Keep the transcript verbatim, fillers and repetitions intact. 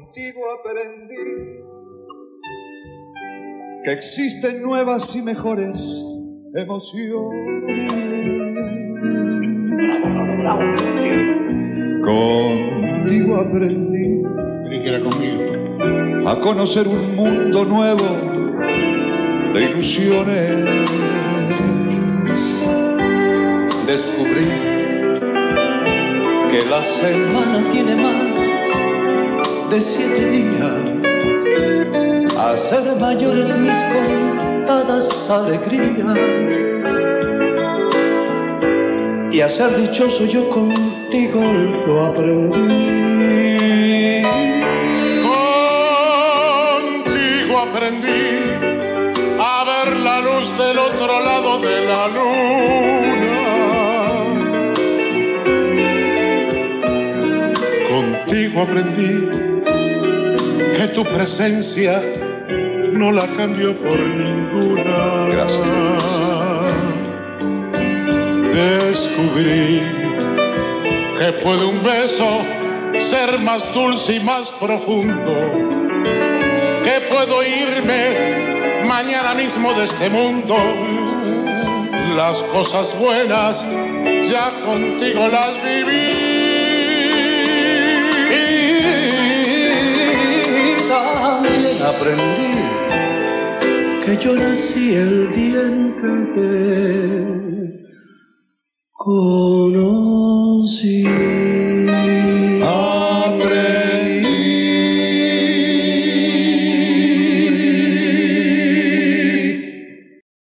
Contigo aprendí que existen nuevas y mejores emociones. Bravo, bravo, Contigo aprendí creí que era conmigo. a conocer un mundo nuevo de ilusiones. Descubrí que la semana tiene más de siete días. Hacer mayores mis contadas alegrías y a ser dichoso yo contigo lo aprendí. Contigo aprendí a ver la luz del otro lado de la luna. Contigo aprendí que tu presencia no la cambio por ninguna. Gracias. Descubrí que puede un beso ser más dulce y más profundo, que puedo irme mañana mismo de este mundo. Las cosas buenas ya contigo las viví. Y también aprendí que yo nací el día en que te conocí.